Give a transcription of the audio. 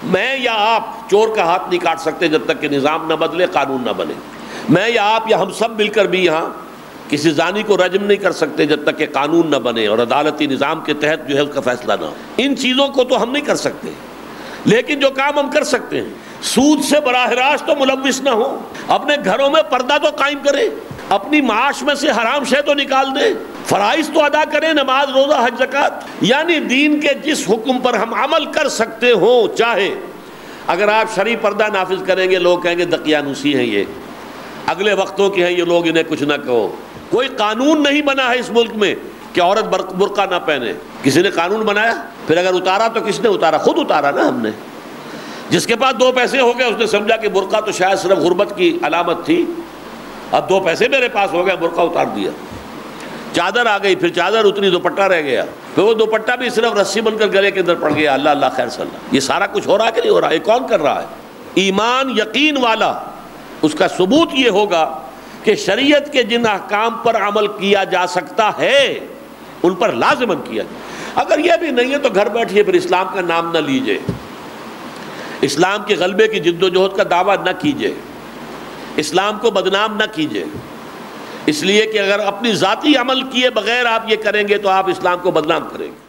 میں یا آپ چور کا ہاتھ نہیں کاٹ سکتے جب تک کہ نظام نہ بدلے، قانون نہ بنے. میں یا آپ یا ہم سب مل کر بھی یہاں کسی زانی کو رجم نہیں کر سکتے جب تک کہ قانون نہ بنے اور عدالتی نظام کے تحت جو ہے اس کا فیصلہ نہ ہو. ان چیزوں کو تو ہم نہیں کر سکتے، لیکن جو کام ہم کر سکتے ہیں، سود سے براہ راست تو ملوث نہ ہو، اپنے گھروں میں پردہ تو قائم کریں، اپنی معاش میں سے حرام شے تو نکال دیں، فرائض تو ادا کریں، نماز، روزہ، حج، زکوٰۃ. یعنی دین کے جس حکم پر ہم عمل کر سکتے ہوں، چاہے اگر آپ شرعی پردہ نافذ کریں گے لوگ کہیں گے دقیانوسی ہیں، یہ اگلے وقتوں کے ہیں، یہ لوگ انہیں کچھ نہ کہو. کوئی قانون نہیں بنا ہے اس ملک میں کہ عورت برقع نہ پہنے. کسی نے قانون بنایا؟ پھر اگر اتارا تو کس نے اتارا؟ خود اتارا نا ہم نے. جس کے پاس 2 پیسے ہو گئے اس نے سمجھا کہ برقع تو شاید صرف غربت کی علامت تھی، اب 2 پیسے میرے پاس ہو گئے، برقع اتار دیا. چادر آ گئی، پھر چادر اتری، دوپٹہ رہ گیا، پھر وہ دوپٹہ بھی صرف رسی بن کر گلے کے اندر پڑ گیا. اللہ اللہ خیر صلی اللہ. یہ سارا کچھ ہو رہا ہے کہ نہیں ہو رہا؟ یہ کون کر رہا ہے؟ ایمان یقین والا. اس کا ثبوت یہ ہوگا کہ شریعت کے جن احکام پر عمل کیا جا سکتا ہے ان پر لازماً کیا جائے. اگر یہ بھی نہیں ہے تو گھر بیٹھیے، پھر اسلام کا نام نہ لیجئے، اسلام کے غلبے کی جد و جہد کا دعویٰ نہ کیجئے، اسلام کو بدنام نہ کیجئے. اس لیے کہ اگر اپنی ذاتی عمل کیے بغیر آپ یہ کریں گے تو آپ اسلام کو بدنام کریں گے.